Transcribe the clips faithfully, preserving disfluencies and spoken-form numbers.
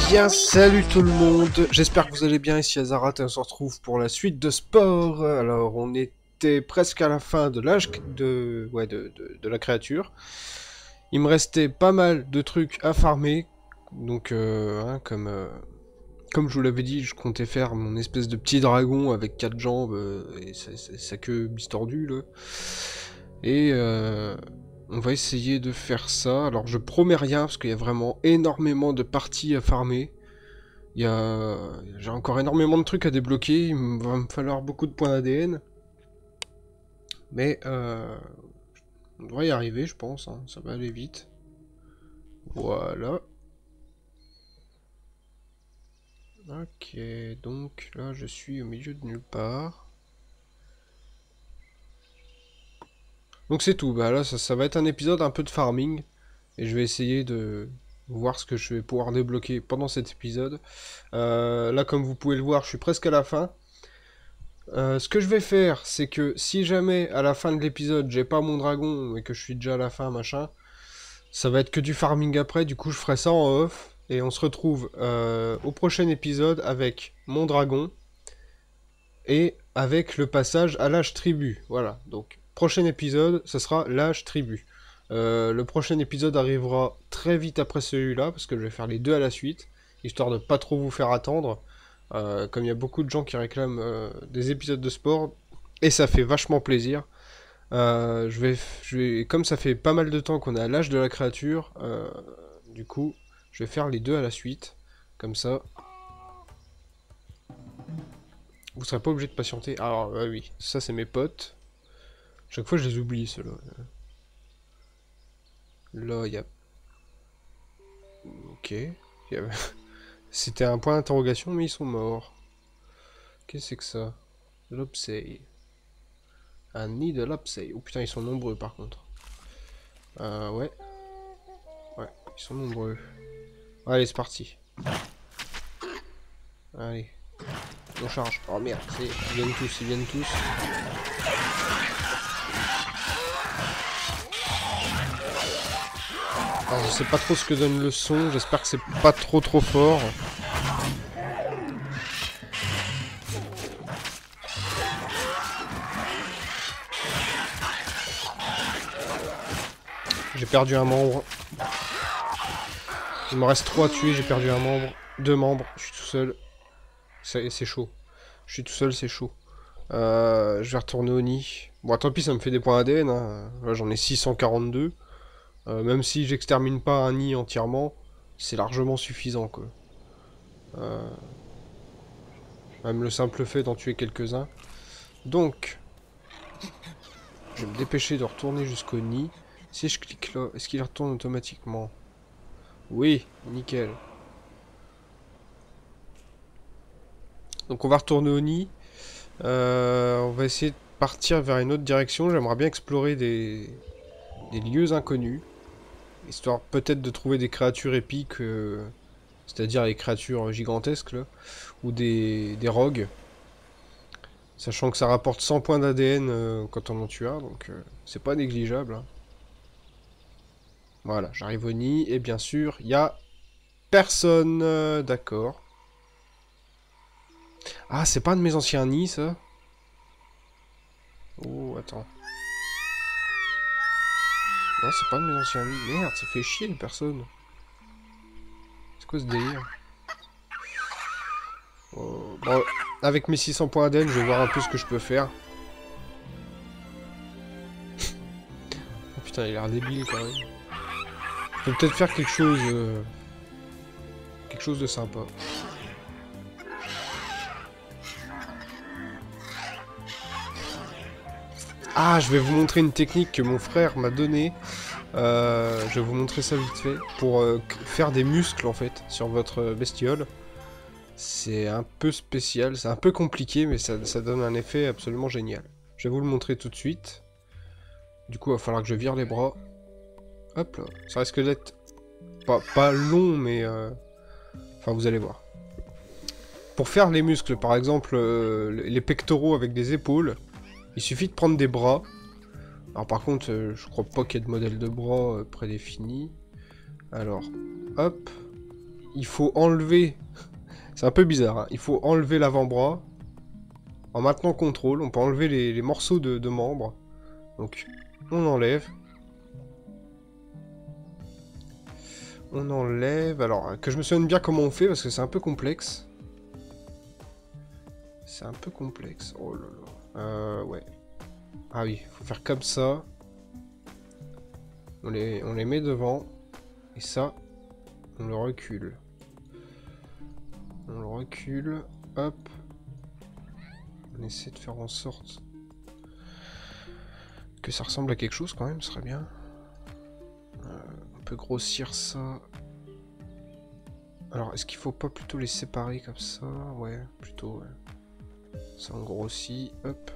bien, salut tout le monde, j'espère que vous allez bien, ici Azarat et on se retrouve pour la suite de Spore. Alors on était presque à la fin de l'âge de... Ouais, de, de, de la créature. Il me restait pas mal de trucs à farmer, donc euh, hein, comme, euh, comme je vous l'avais dit, je comptais faire mon espèce de petit dragon avec quatre jambes euh, et sa, sa, sa queue bistordue là. Et euh, on va essayer de faire ça. Alors je promets rien parce qu'il y a vraiment énormément de parties à farmer. Il y a... J'ai encore énormément de trucs à débloquer, il va me falloir beaucoup de points A D N. Mais euh... on devrait y arriver je pense, hein. Ça va aller vite. Voilà. Ok, donc là je suis au milieu de nulle part. Donc c'est tout, bah là ça, ça va être un épisode un peu de farming. Et je vais essayer de voir ce que je vais pouvoir débloquer pendant cet épisode. Euh, là comme vous pouvez le voir, je suis presque à la fin. Euh, ce que je vais faire, c'est que si jamais à la fin de l'épisode j'ai pas mon dragon et que je suis déjà à la fin, machin, ça va être que du farming après, du coup je ferai ça en off. Et on se retrouve euh, au prochain épisode avec mon dragon et avec le passage à l'âge tribu. Voilà, donc prochain épisode, ce sera l'âge tribu. Euh, le prochain épisode arrivera très vite après celui-là, parce que je vais faire les deux à la suite, histoire de pas trop vous faire attendre. Euh, comme il y a beaucoup de gens qui réclament euh, des épisodes de sport, et ça fait vachement plaisir. Euh, je vais, je vais, comme ça fait pas mal de temps qu'on est à l'âge de la créature, euh, du coup, je vais faire les deux à la suite, comme ça. Vous serez pas obligé de patienter. Alors, ah oui, ça c'est mes potes. Chaque fois je les oublie, ceux-là. Là, il y a... Ok. Y a... C'était un point d'interrogation, mais ils sont morts. Qu'est-ce que c'est que ça? L'Opsei. Un nid de l'Opsei. Oh putain, ils sont nombreux par contre. Euh, ouais. Ouais, ils sont nombreux. Allez, c'est parti. Allez. On charge. Oh merde, ils viennent tous, ils viennent tous. Alors, je sais pas trop ce que donne le son, j'espère que c'est pas trop trop fort. J'ai perdu un membre. Il me reste trois à tuer, j'ai perdu un membre. Deux membres, je suis tout seul. C'est chaud. Je suis tout seul, c'est chaud. Euh, je vais retourner au nid. Bon, tant pis, ça me fait des points A D N. Hein. Là, j'en ai six cent quarante-deux. Euh, même si j'extermine pas un nid entièrement, c'est largement suffisant, quoi. Euh... Même le simple fait d'en tuer quelques-uns. Donc, je vais me dépêcher de retourner jusqu'au nid. Si je clique là, est-ce qu'il retourne automatiquement? Oui, nickel. Donc on va retourner au nid. Euh, on va essayer de partir vers une autre direction. J'aimerais bien explorer des... des lieux inconnus. Histoire peut-être de trouver des créatures épiques. Euh... C'est-à-dire les créatures gigantesques là. Ou des, des rogues. Sachant que ça rapporte cent points d'A D N euh, quand on en tue un. Donc euh, c'est pas négligeable. Hein. Voilà, j'arrive au nid. Et bien sûr, il y a personne. Euh, D'accord. Ah, c'est pas un de mes anciens nids, ça? Oh, attends. Non, c'est pas de mes anciens nids. Merde, ça fait chier les personnes. C'est quoi ce délire? Oh, bon, avec mes six cents points A D N, je vais voir un peu ce que je peux faire. Oh putain, il a l'air débile quand même. Je peux peut-être faire quelque chose... Euh... Quelque chose de sympa. Ah, je vais vous montrer une technique que mon frère m'a donnée. Euh, je vais vous montrer ça vite fait. Pour euh, faire des muscles, en fait, sur votre bestiole. C'est un peu spécial, c'est un peu compliqué, mais ça, ça donne un effet absolument génial. Je vais vous le montrer tout de suite. Du coup, il va falloir que je vire les bras. Hop là, ça risque d'être pas, pas long, mais... Euh... Enfin, vous allez voir. Pour faire les muscles, par exemple, euh, les pectoraux avec des épaules, il suffit de prendre des bras. Alors par contre, euh, je crois pas qu'il y ait de modèle de bras euh, prédéfini. Alors, hop. il faut enlever... C'est un peu bizarre, hein. Il faut enlever l'avant-bras. En maintenant contrôle, on peut enlever les, les morceaux de, de membres. Donc, on enlève. On enlève... Alors, que je me souvienne bien comment on fait, parce que c'est un peu complexe. C'est un peu complexe. Oh là là. Euh, ouais. Ah oui, faut faire comme ça. On les, on les met devant. Et ça, on le recule. On le recule. Hop. On essaie de faire en sorte que ça ressemble à quelque chose quand même, ce serait bien. Euh, on peut grossir ça. Alors, est-ce qu'il faut pas plutôt les séparer comme ça? Ouais, plutôt, ouais. Ça on grossit, hop.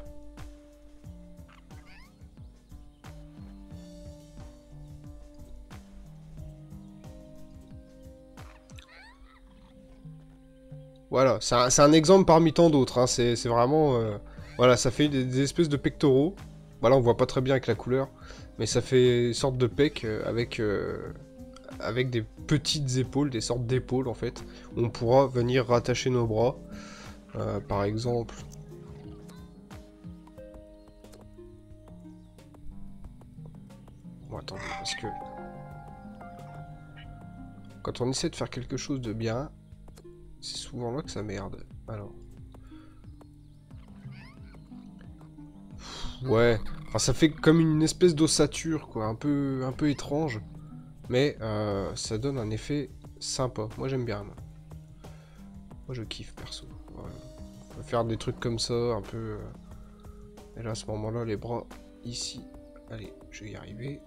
Voilà, c'est un, un exemple parmi tant d'autres, hein. C'est vraiment... Euh, voilà, ça fait des, des espèces de pectoraux. Voilà, on voit pas très bien avec la couleur, mais ça fait une sorte de pec euh, avec, euh, avec des petites épaules, des sortes d'épaules en fait. Où on pourra venir rattacher nos bras, euh, par exemple. Bon, attendez, parce que... Quand on essaie de faire quelque chose de bien, c'est souvent là que ça merde. Alors... Ouais, enfin ça fait comme une espèce d'ossature quoi, un peu, un peu étrange, mais euh, ça donne un effet sympa. Moi j'aime bien. Moi. moi je kiffe perso. Voilà. On peut faire des trucs comme ça, un peu. Euh... Et là à ce moment-là, les bras ici. Allez, je vais y arriver.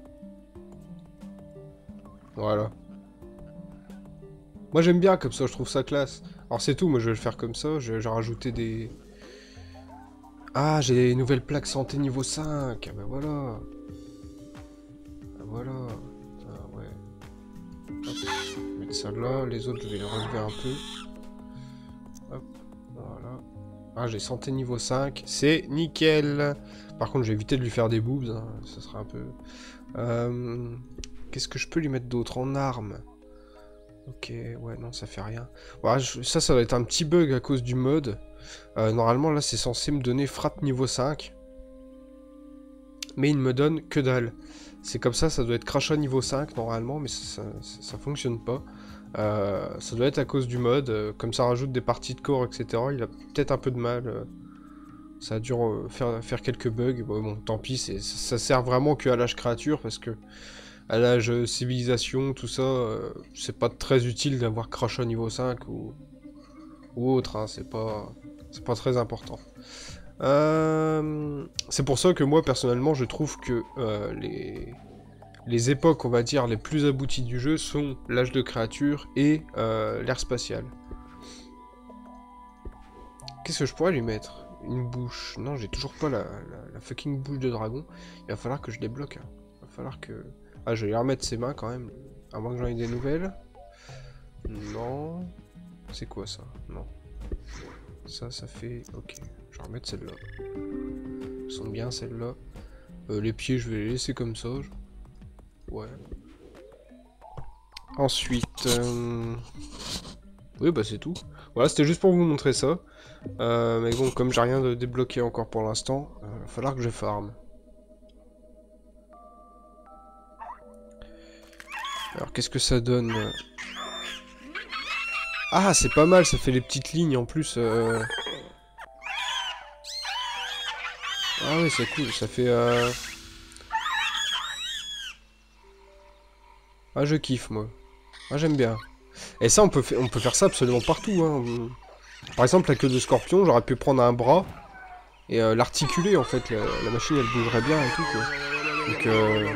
Voilà. Moi j'aime bien comme ça, je trouve ça classe. Alors c'est tout, moi je vais le faire comme ça, j'ai rajouté des... Ah, j'ai des nouvelles plaques santé niveau cinq. Ah bah voilà. Ah voilà. Ah ouais. Hop. Je vais mettre ça là. Les autres, je vais les relever un peu. Hop. Voilà. Ah, j'ai santé niveau cinq. C'est nickel. Par contre, j'ai évité de lui faire des boobs. Hein. Ça serait un peu... Euh... Qu'est-ce que je peux lui mettre d'autre en arme? Ok, ouais, non, ça fait rien. Voilà, je... Ça, ça va être un petit bug à cause du mode. Euh, normalement, là, c'est censé me donner frappe niveau cinq. Mais il ne me donne que dalle. C'est comme ça, ça doit être crachat niveau cinq, normalement, mais ça, ça, ça fonctionne pas. Euh, ça doit être à cause du mode. Euh, comme ça rajoute des parties de corps, et cetera. Il a peut-être un peu de mal. Euh, ça a dû euh, faire, faire quelques bugs. Bon, bon tant pis, ça, ça sert vraiment que à l'âge créature, parce que à l'âge euh, civilisation, tout ça, euh, c'est pas très utile d'avoir crachat niveau cinq ou, ou autre. Hein, c'est pas... C'est pas très important. Euh, c'est pour ça que moi, personnellement, je trouve que euh, les... les époques, on va dire, les plus abouties du jeu sont l'âge de créature et euh, l'ère spatiale. Qu'est-ce que je pourrais lui mettre? Une bouche. Non, j'ai toujours pas la, la, la fucking bouche de dragon. Il va falloir que je débloque. Hein. Il va falloir que... Ah, je vais lui remettre ses mains quand même. À moins que j'en ai des nouvelles. Non. C'est quoi ça? Non. Ça, ça fait... Ok. Je vais remettre celle-là. Elles sont bien celles-là. Euh, les pieds, je vais les laisser comme ça. Ouais. Ensuite... Euh... Oui, bah c'est tout. Voilà, c'était juste pour vous montrer ça. Euh, mais bon, comme j'ai rien de débloqué encore pour l'instant, il euh, va falloir que je farme. Alors, qu'est-ce que ça donne? Ah, c'est pas mal, ça fait les petites lignes en plus. Euh... Ah oui, c'est cool, ça fait... Euh... Ah, je kiffe, moi. Ah, j'aime bien. Et ça, on peut, on peut faire ça absolument partout. Hein. Par exemple, la queue de scorpion, j'aurais pu prendre un bras et euh, l'articuler, en fait. La, la machine, elle bougerait bien et tout, quoi. Donc, euh...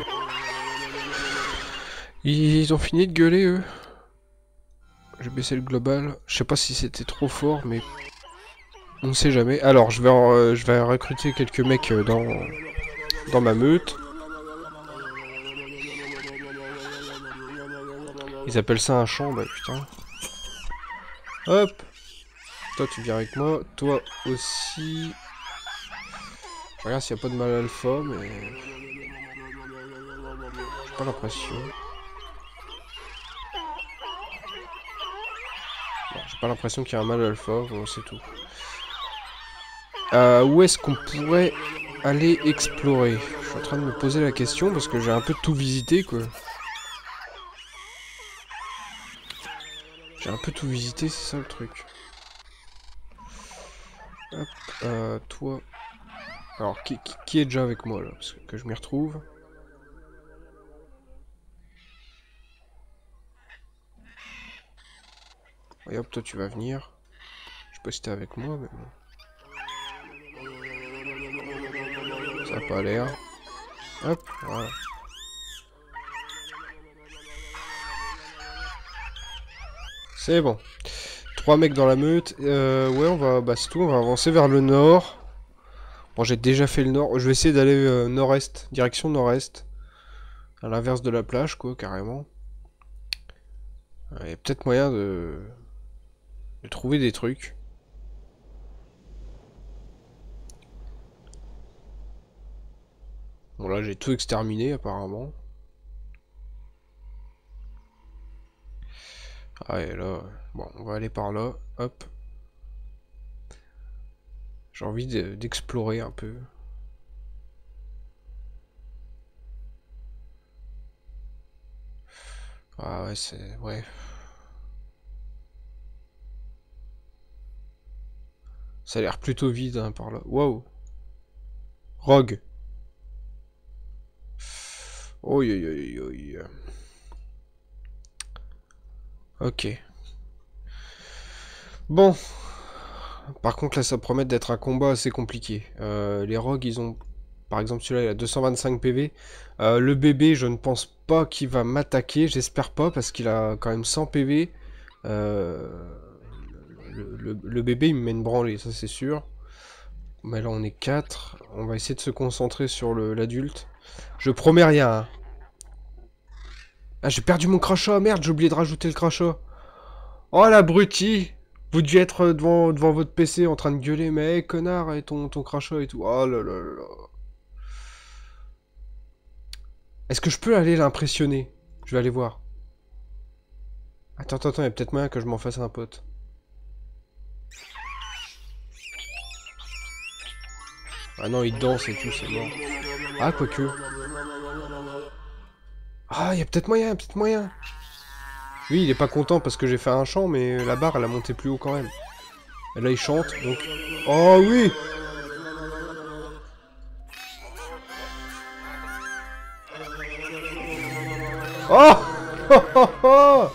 Ils ont fini de gueuler, eux. J'ai baissé le global. Je sais pas si c'était trop fort, mais... On ne sait jamais. Alors, je vais, en, euh, je vais recruter quelques mecs dans, dans ma meute. Ils appellent ça un champ, bah putain. Hop. Toi, tu viens avec moi. Toi aussi. Je regarde s'il n'y a pas de mal alpha, mais... J'ai pas l'impression. Bon, j'ai pas l'impression qu'il y a un mal alpha, bon, c'est tout. Euh, où est-ce qu'on pourrait aller explorer? Je suis en train de me poser la question parce que j'ai un peu tout visité, quoi. J'ai un peu tout visité, c'est ça le truc. Hop, euh, toi... Alors, qui, qui, qui est déjà avec moi, là? Parce que, que je m'y retrouve. Et hop, toi, tu vas venir. Je sais pas si t'es avec moi, mais bon. Ça a pas l'air. Hop, voilà. C'est bon. Trois mecs dans la meute. Euh, ouais, on va... Bah, c'est tout, on va avancer vers le nord. Bon, j'ai déjà fait le nord. Je vais essayer d'aller euh, nord-est. Direction nord-est. À l'inverse de la plage, quoi, carrément. Il y a peut-être moyen de... de trouver des trucs. Bon, là, j'ai tout exterminé, apparemment. Ah, et là... Bon, on va aller par là. Hop. J'ai envie d'explorer un peu. Ah ouais, c'est... Ouais. Ça a l'air plutôt vide, hein, par là. Wow. Rogue. Oi, oi, oi, oi. Ok. Bon. Par contre, là, ça promet d'être un combat assez compliqué. Euh, les rogues, ils ont... Par exemple, celui-là, il a deux cent vingt-cinq P V. Euh, le bébé, je ne pense pas qu'il va m'attaquer. J'espère pas, parce qu'il a quand même cent P V. Euh... Le, le, le bébé, il me met une branlée, ça c'est sûr. Mais là, on est quatre. On va essayer de se concentrer sur l'adulte. Je promets rien. Hein. Ah, j'ai perdu mon crachat. Merde, j'ai oublié de rajouter le crachat. Oh, l'abruti. Vous deviez être devant, devant votre P C en train de gueuler. Mais hey, connard, et ton, ton crachat et tout. Oh là là là là. Est-ce que je peux aller l'impressionner? Je vais aller voir. Attends, attends, attends, il y a peut-être moyen que je m'en fasse un pote. Ah non, il danse et tout, c'est mort. Ah, quoique. Ah, il y a peut-être moyen, peut-être moyen. Oui, il est pas content parce que j'ai fait un chant, mais la barre, elle a monté plus haut quand même. Et là, il chante, donc... Oh oui! Oh! Oh, oh, oh!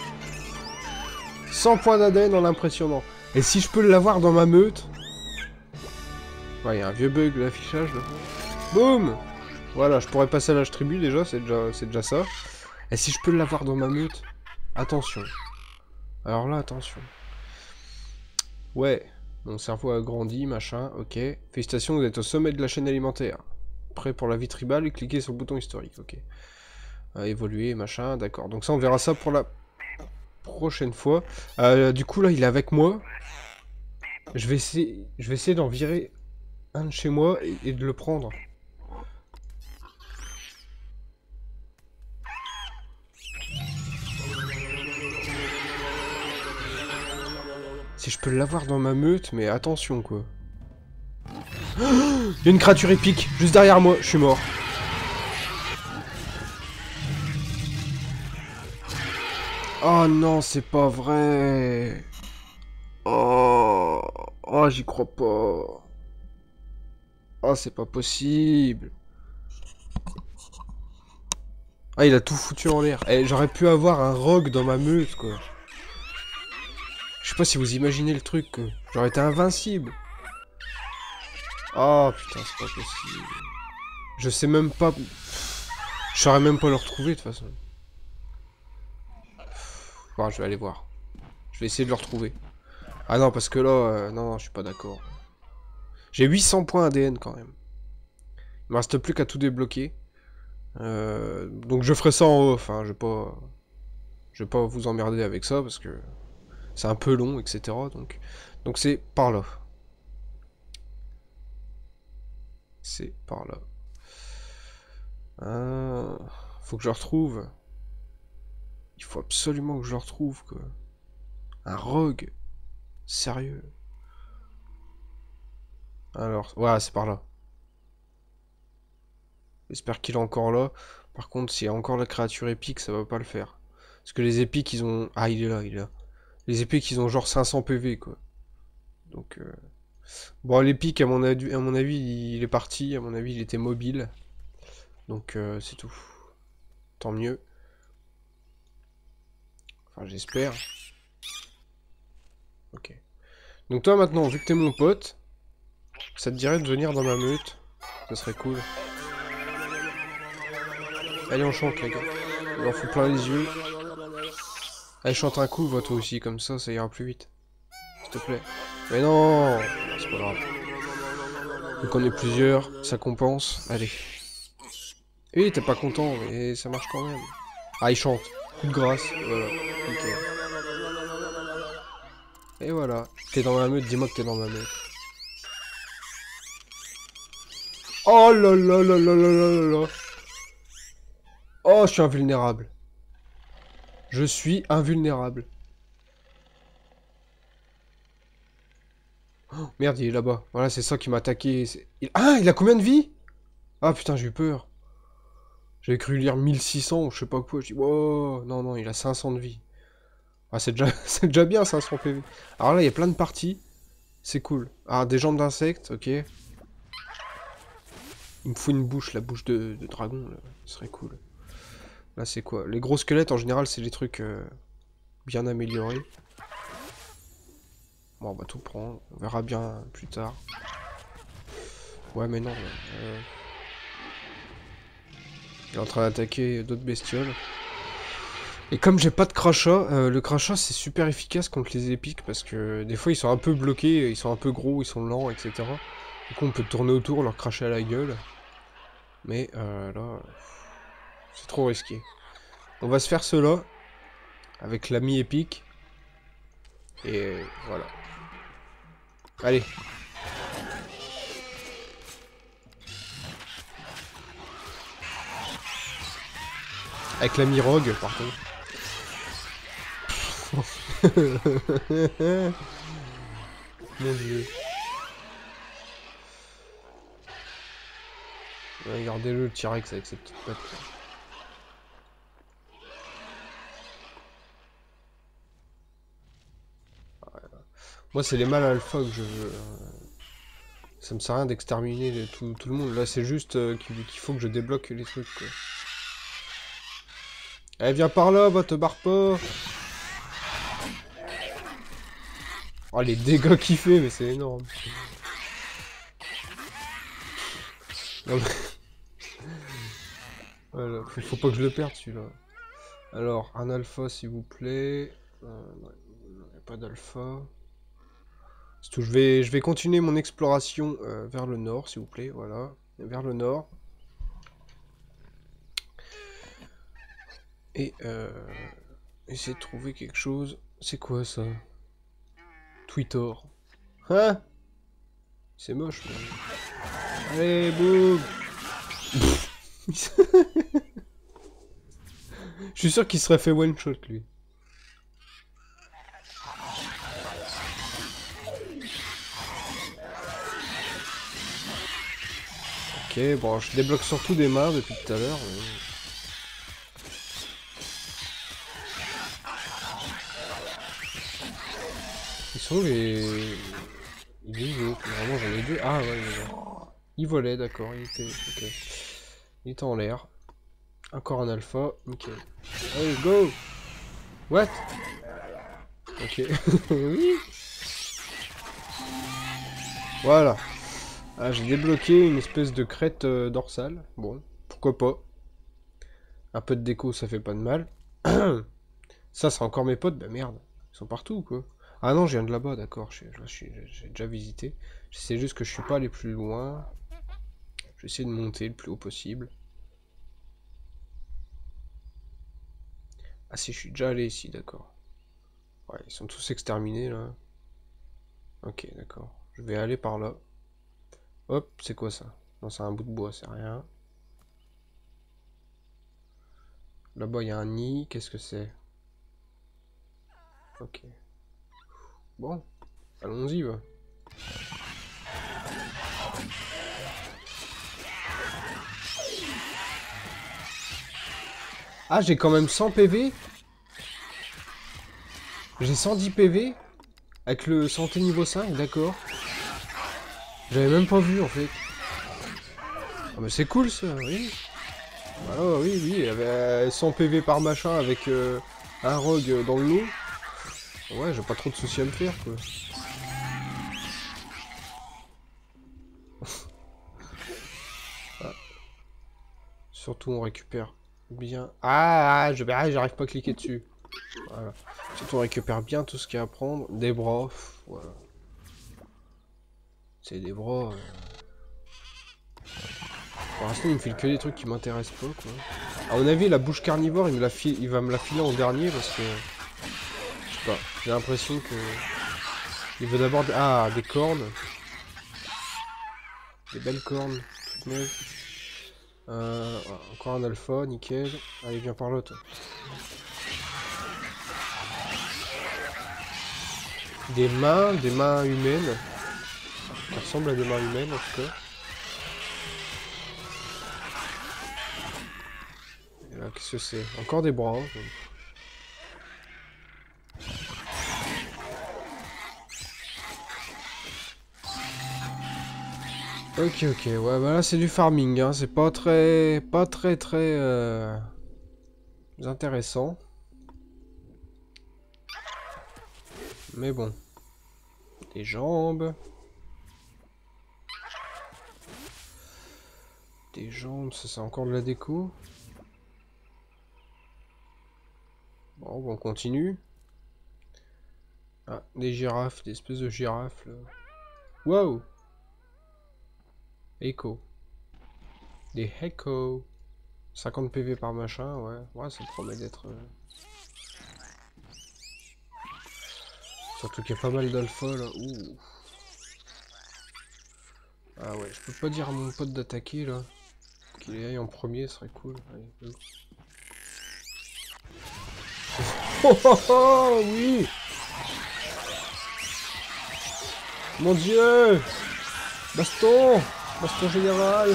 cent points d'A D N en l'impressionnant. Et si je peux l'avoir dans ma meute... Ouais, il y a un vieux bug d'affichage, là. Boum! Voilà, je pourrais passer à l'âge tribu, déjà, c'est déjà, c'est déjà ça. Et si je peux l'avoir dans ma meute... Attention. Alors là, attention. Ouais, mon cerveau a grandi, machin, ok. Félicitations, vous êtes au sommet de la chaîne alimentaire. Prêt pour la vie tribale, cliquez sur le bouton historique, ok. Euh, évoluer, machin, d'accord. Donc ça, on verra ça pour la prochaine fois. Euh, du coup, là, il est avec moi. Je vais essayer, je vais essayer d'en virer un de chez moi et, et de le prendre. Si je peux l'avoir dans ma meute, mais attention, quoi. Il y a une créature épique, juste derrière moi, je suis mort. Oh non, c'est pas vrai. Oh, oh j'y crois pas. Oh, c'est pas possible. Ah, il a tout foutu en l'air. Eh, j'aurais pu avoir un rogue dans ma meute, quoi. Je sais pas si vous imaginez le truc, quoi. J'aurais été invincible. Oh, putain, c'est pas possible. Je sais même pas... Je saurais même pas le retrouver, de toute façon. Bon, je vais aller voir. Je vais essayer de le retrouver. Ah non, parce que là... Euh, non, non, je suis pas d'accord. J'ai huit cents points A D N, quand même. Il me reste plus qu'à tout débloquer. Euh, donc je ferai ça en off, hein. Je vais pas... Je vais pas vous emmerder avec ça, parce que... C'est un peu long, et cetera. Donc donc c'est par là. C'est par là. Euh, faut que je le retrouve. Il faut absolument que je le retrouve, quoi. Un rogue. Sérieux. Alors, ouais, c'est par là. J'espère qu'il est encore là. Par contre, s'il y a encore la créature épique, ça va pas le faire. Parce que les épiques, ils ont... Ah, il est là, il est là. Les épiques, ils ont genre cinq cents P V, quoi. Donc... Euh... Bon, l'épique, à mon avis, à mon avis, il est parti. À mon avis, il était mobile. Donc, euh, c'est tout. Tant mieux. Enfin, j'espère. Ok. Donc toi, maintenant, vu que t'es mon pote, ça te dirait de venir dans ma meute? Ça serait cool. Allez, on chante, les gars. Il en fout plein les yeux. Allez, chante un coup, va toi aussi, comme ça, ça ira plus vite. S'il te plaît. Mais non, c'est pas grave. Donc on est plusieurs, ça compense. Allez. Oui, t'es pas content, mais ça marche quand même. Ah, il chante. Coup de grâce. Voilà. Nickel. Et voilà. T'es dans ma meute, dis-moi que t'es dans ma meute. Oh là là là là là là là là. Oh, je suis invulnérable. Je suis invulnérable. Oh, merde, il est là-bas. Voilà, c'est ça qui m'a attaqué. Il... Ah, il a combien de vie? Ah putain, j'ai eu peur. J'avais cru lire mille six cents ou je sais pas quoi. Je dis, wow, non, non, il a cinq cents de vie. Ah, c'est déjà... c'est déjà bien, cinq cents P V. Alors là, il y a plein de parties. C'est cool. Ah, des jambes d'insectes, ok. Il me faut une bouche, la bouche de, de dragon, là. Ce serait cool. Là, c'est quoi? Les gros squelettes, en général, c'est les trucs euh, bien améliorés. Bon, on va tout prendre. On verra bien plus tard. Ouais, mais non. Euh... Il est en train d'attaquer d'autres bestioles. Et comme j'ai pas de crachat, euh, le crachat c'est super efficace contre les épiques parce que des fois ils sont un peu bloqués, ils sont un peu gros, ils sont lents, et cetera. Du coup on peut tourner autour, leur cracher à la gueule. Mais euh, là, c'est trop risqué. On va se faire cela avec l'ami épique. Et voilà. Allez. Avec l'ami rogue par contre. Mon dieu. Regardez-le, le T-Rex avec ses petites pattes. Moi, c'est les mâles alpha que je veux. Ça me sert à rien d'exterminer tout, tout le monde. Là, c'est juste euh, qu'il qu'il faut que je débloque les trucs, quoi. Eh, viens par là, va, te barre pas. Oh, les dégâts qu'il fait, mais c'est énorme. Non, mais... Voilà, faut, faut pas que je le perde, celui-là. Alors, un alpha, s'il vous plaît. Euh, non, il n'y a pas d'alpha. C'est tout. Je vais, je vais continuer mon exploration euh, vers le nord, s'il vous plaît. Voilà, vers le nord. Et euh, essayer de trouver quelque chose. C'est quoi ça? Twitter. Hein? C'est moche, mais... Allez, boum. Je suis sûr qu'il serait fait one shot, lui. Ok, bon, je débloque surtout des mains depuis tout à l'heure. Mais... Ils sont où les... Il est où? Vraiment, j'en ai deux. Ah, ouais, il est là. Il volait, d'accord, il était... Ok. Il était en l'air. Encore un alpha, nickel. Allez, go! What? Ok. Oui. Voilà. Ah, j'ai débloqué une espèce de crête euh, dorsale. Bon, pourquoi pas. Un peu de déco, ça fait pas de mal. Ça, c'est encore mes potes? Bah merde. Ils sont partout, quoi. Ah non, je viens de là-bas, d'accord. J'ai déjà visité. C'est juste que je suis pas allé plus loin. Je vais essayer de monter le plus haut possible. Ah si, je suis déjà allé ici, d'accord. Ouais, ils sont tous exterminés, là. Ok, d'accord. Je vais aller par là. Hop, c'est quoi ça? Non, c'est un bout de bois, c'est rien. Là-bas, il y a un nid. Qu'est-ce que c'est? Ok. Bon, allons-y, va. Ah, j'ai quand même cent P V. J'ai cent dix P V. Avec le santé niveau cinq, d'accord. J'avais même pas vu, en fait. Ah, mais c'est cool, ça, oui. Ah, oui, oui, il y avait cent P V par machin avec euh, un rogue dans le lot. Ouais, j'ai pas trop de soucis à me faire, quoi. Ah. Surtout, on récupère bien... Ah, je ah, j'arrive pas à cliquer dessus. Voilà. Surtout, on récupère bien tout ce qu'il y a à prendre. Des bras, pff, voilà. C'est des bras... Euh... Pour l'instant, il me file que des trucs qui m'intéressent pas, quoi. À mon avis, la bouche carnivore, il, me la file... il va me la filer en dernier, parce que... Je sais pas, j'ai l'impression que... Il veut d'abord... Ah, des cornes. Des belles cornes, toutes neuves. Euh, encore un alpha, nickel. Allez, viens par là, toi. Des mains, des mains humaines. Ça ressemble à des mains humaines, en tout cas. Et là, qu'est-ce que c'est? Encore des bras. Hein. Ok, ok, ouais, bah là c'est du farming, hein. C'est pas très, pas très, très euh, intéressant. Mais bon. Des jambes. Des jambes, ça c'est encore de la déco. Bon, on continue. Ah, des girafes, des espèces de girafes là. Wow! Echo. Des Echo. cinquante P V par machin, ouais. Ouais, ça promet d'être... Euh... Surtout qu'il y a pas mal d'alpha là. Ouh. Ah ouais, je peux pas dire à mon pote d'attaquer là. Qu'il aille en premier, ce serait cool. Allez, go. Oh oh oh, oui! Mon dieu! Baston! Baston général!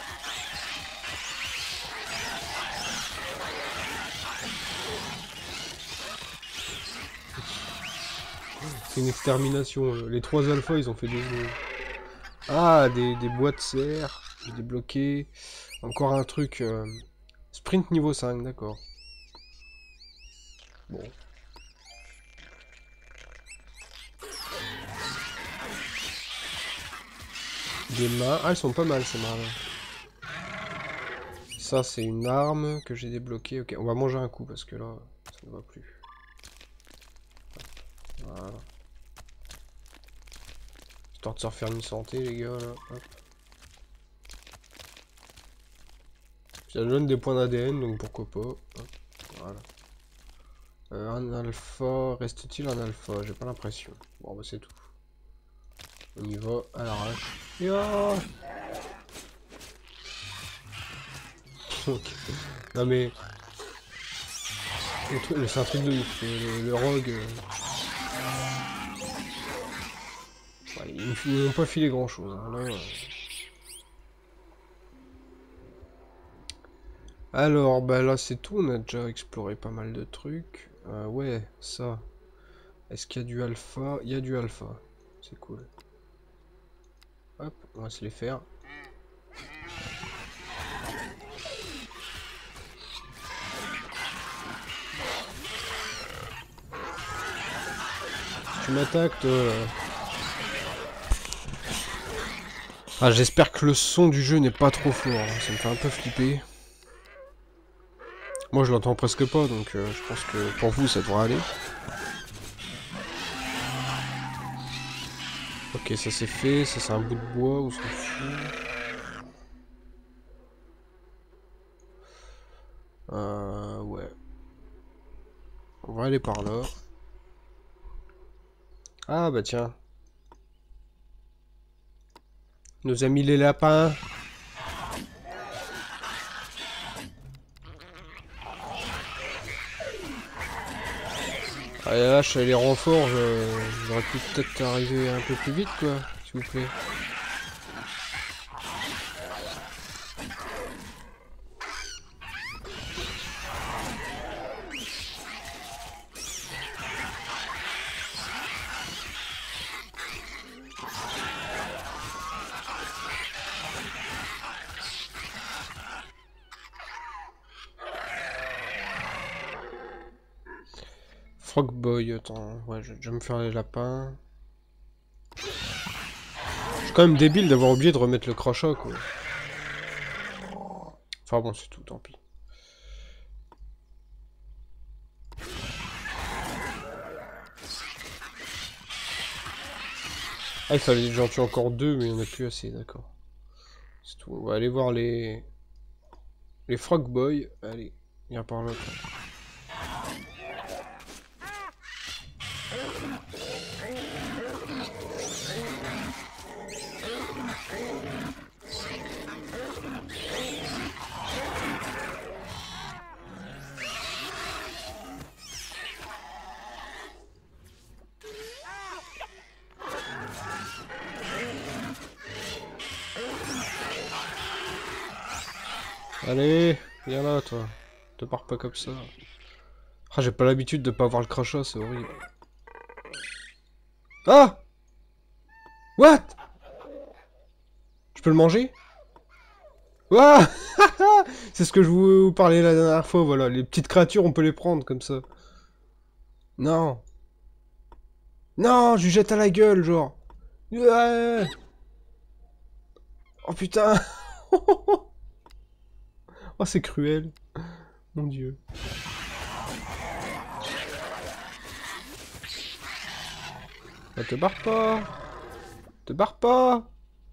C'est une extermination. Les trois alphas, ils ont fait des... Ah, des, des boîtes serre. J'ai débloqué. Encore un truc... Euh... Sprint niveau cinq, d'accord. Bon. Des mains. Ah, elles sont pas mal ces mains-là. Ça, c'est une arme que j'ai débloquée. Ok, on va manger un coup parce que là, ça ne va plus. Voilà. Histoire de se refaire une santé, les gars, là. Hop. Ça donne des points d'A D N, donc pourquoi pas. Hop. Voilà. Euh, un alpha. Reste-t-il un alpha? J'ai pas l'impression. Bon, bah c'est tout. On y va à l'arrache. Yeah. Non mais... C'est un truc de ouf. Le, le rogue... Euh... Ouais, ils n'ont pas filé grand chose. Hein. Là, euh... Alors, bah là c'est tout. On a déjà exploré pas mal de trucs. Euh, ouais, ça. Est-ce qu'il y a du alpha? Il y a du alpha. C'est cool. Hop, on va se les faire. Tu m'attaques, toi. Ah, j'espère que le son du jeu n'est pas trop fort. Hein. Ça me fait un peu flipper. Moi, je l'entends presque pas, donc euh, je pense que pour vous, ça devrait aller. Ok, ça c'est fait. Ça, c'est un bout de bois, on s'en fout. Euh, ouais. On va aller par là. Ah, bah tiens. Nos amis les lapins. Allez, là, je les renforts, j'aurais pu peut-être arriver un peu plus vite, quoi, s'il vous plaît. Frog Boy, attends, ouais, je, je vais me faire les lapins. C'est quand même débile d'avoir oublié de remettre le crachat, quoi. Enfin bon, c'est tout, tant pis. Ah, il fallait j'en tue encore deux, mais il n'y en a plus assez, d'accord. C'est tout. On va aller voir les... Les Frog Boy. Allez, viens par là, quoi. Allez, viens là, toi. Te pars pas comme ça. Ah, j'ai pas l'habitude de pas avoir le crachat, c'est horrible. Ah! What? Je peux le manger? Ah! C'est ce que je vous parlais la dernière fois, voilà. Les petites créatures, on peut les prendre comme ça. Non. Non, je lui jette à la gueule, genre. Ouais. Oh putain. Oh, c'est cruel. Mon dieu. Bah, te barre pas. Te barre pas.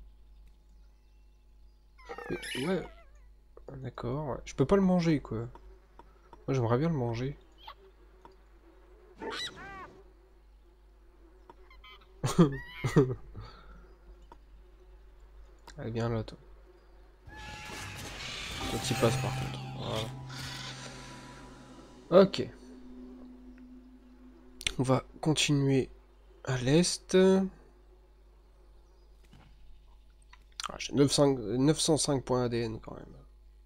Mais, ouais. D'accord. Ouais. Je peux pas le manger, quoi. Moi, j'aimerais bien le manger. Allez, viens là, toi. Toi, t'y passes, par contre. Voilà. Ok. On va continuer à l'est. Ah, j'ai neuf cent cinq points A D N quand même.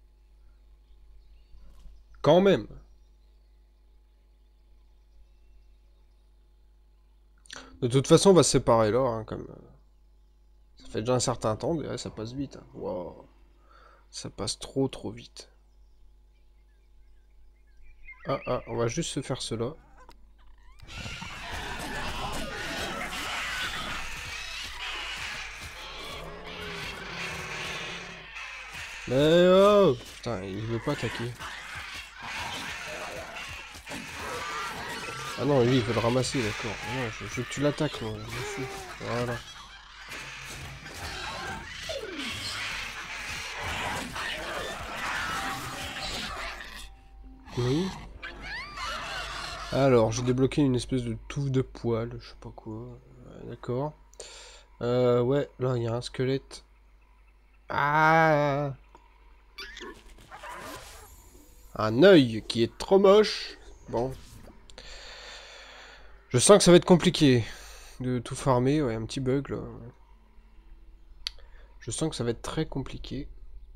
Quand même. De toute façon, on va se séparer là, hein, comme... Ça fait déjà un certain temps, mais ça passe vite. Hein. Wow. Ça passe trop trop vite. Ah ah, on va juste se faire cela. Mais oh! Putain, il veut pas attaquer. Ah non, lui il veut le ramasser, d'accord. Non, je, je veux que tu l'attaques, moi. Je m'en fous. Voilà. Oui. Alors, j'ai débloqué une espèce de touffe de poils, je sais pas quoi. Euh, d'accord. Euh, ouais, là il y a un squelette. Ah! Un œil qui est trop moche. Bon. Je sens que ça va être compliqué de tout farmer. Ouais, un petit bug là. Je sens que ça va être très compliqué.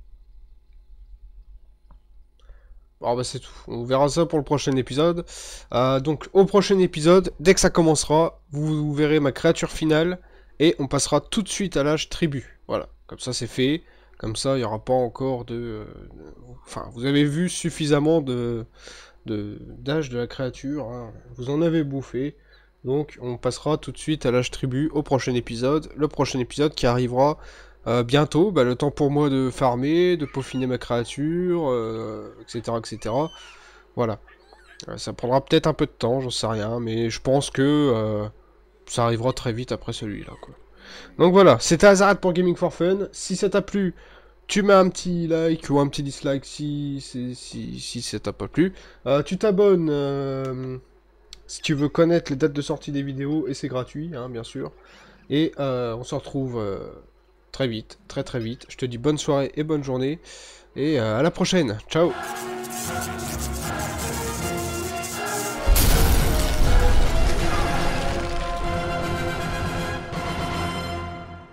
Bon bah c'est tout. On verra ça pour le prochain épisode. Euh, donc au prochain épisode, dès que ça commencera, vous, vous verrez ma créature finale. Et on passera tout de suite à l'âge tribu. Voilà. Comme ça c'est fait. Comme ça il n'y aura pas encore de... Euh, enfin, vous avez vu suffisamment de d'âge de, de la créature. Hein. Vous en avez bouffé. Donc on passera tout de suite à l'âge tribu au prochain épisode. Le prochain épisode qui arrivera euh, bientôt. Bah, le temps pour moi de farmer, de peaufiner ma créature, euh, et cetera et cetera. Voilà. Euh, ça prendra peut-être un peu de temps, j'en sais rien. Mais je pense que euh, ça arrivera très vite après celui-là. Quoi. Donc voilà, c'était Azarat pour Gaming for Fun. Si ça t'a plu, tu mets un petit like ou un petit dislike si, si, si, si ça t'a pas plu. Euh, tu t'abonnes... Euh, si tu veux connaître les dates de sortie des vidéos, et c'est gratuit, hein, bien sûr. Et euh, on se retrouve euh, très vite, très très vite. Je te dis bonne soirée et bonne journée. Et euh, à la prochaine. Ciao!